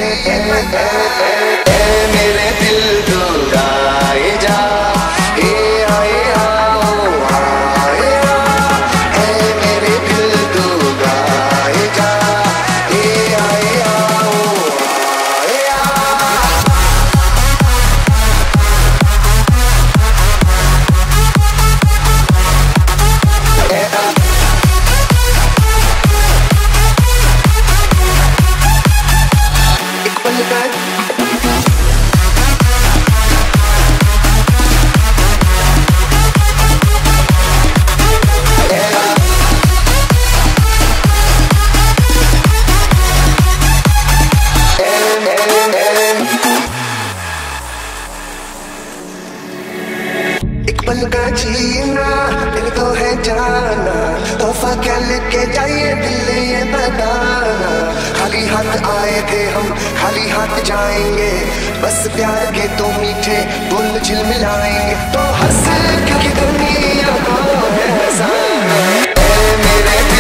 मेरे दिल को गाए जा, आए आओ आए आ, मेरे दिल को गाए जा, आए आओ आए आ। एक पल का पल का जीना दिल को है जाना, तोहफा क्या लेके जाइए दिल ये बताना। खाली हाथ आए थे हम खाली हाथ जाएंगे, बस प्यार के तो मीठे बोल झिलमिलाएंगे। तो हंस क्योंकि दुनिया को है हंसाना, मेरे